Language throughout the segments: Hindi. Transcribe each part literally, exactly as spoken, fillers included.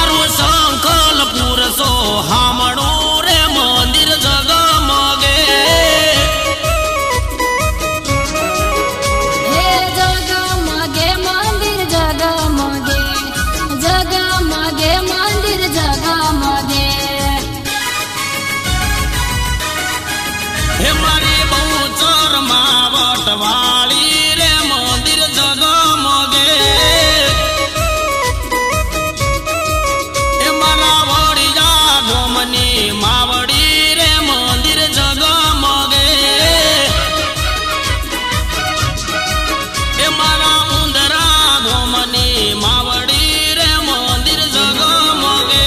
मारू संकलपुर सो हामड़ो रे मंदिर जगमगे हे जगमगे मंदिर जगमगे जगमगे मंदिर जगमगे हे मारी बहुचर मावट वाली रे मंदिर जगमगे हे मारा वड़िया गोमनी मावड़ी रे मंदिर जगमगे हे मारा उंदरा गोमनी मावड़ी रे मंदिर जगमगे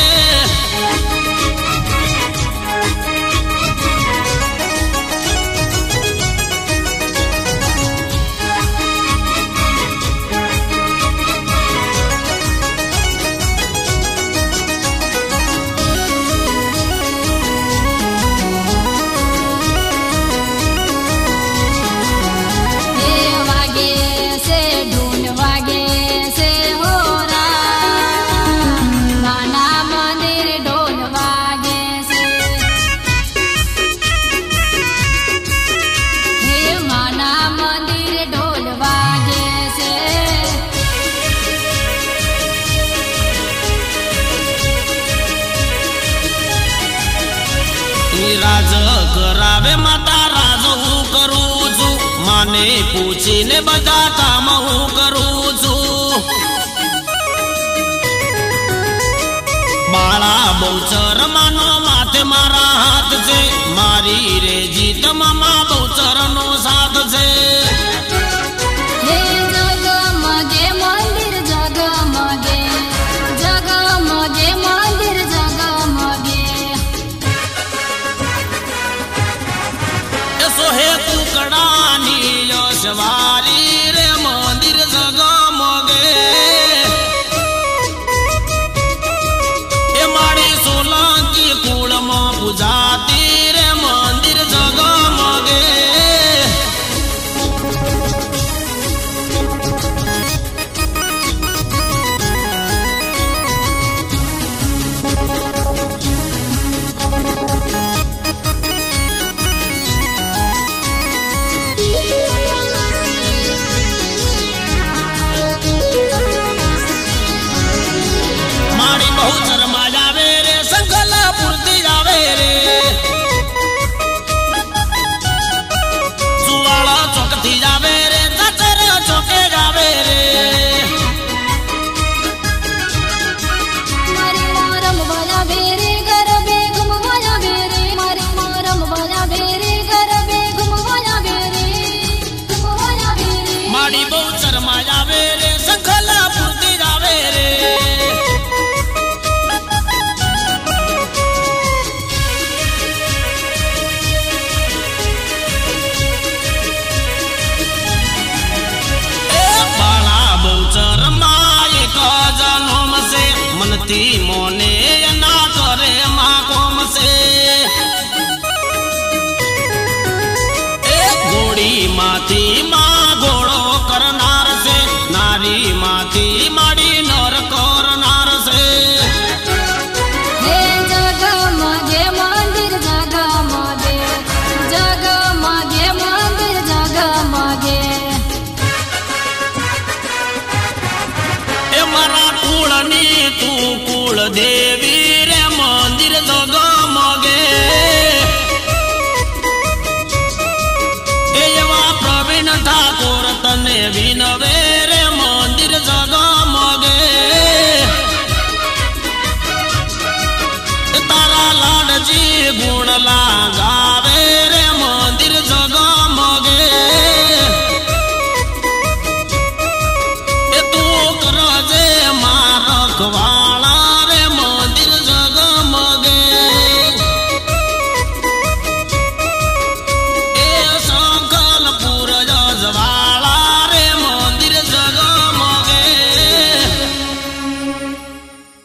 राज करावे माता राज हूँ करूँ छू माने पूछी ने बता काम हूँ करूँ छू बाला बहुचर मानो माथे मारा हाथ से मारी रे जीत मामा बहुचर नो साथ से हे जगमगे मंदिर जगमगे जगमगे मंदिर जगमगे सोहे टुकड़ा नीलसवारी रे मंदिर जगमगे ए माड़ी सोलंकी कुल में पूजाती रे मंदिर जगमगे बहुचर मा जावे रे संकलपुर दी जावे रे सुवाला चौक थी जावे रे चाचर चौके जावे रे मारी मारम बजा बेरे घर बेगम बजा बेरे मारी मारम बजा बेरे घर बेगम बजा बेरे तुम बजा बेरे माड़ी बहुचर मा जावे रे संकलपुर दी जावे रे मनती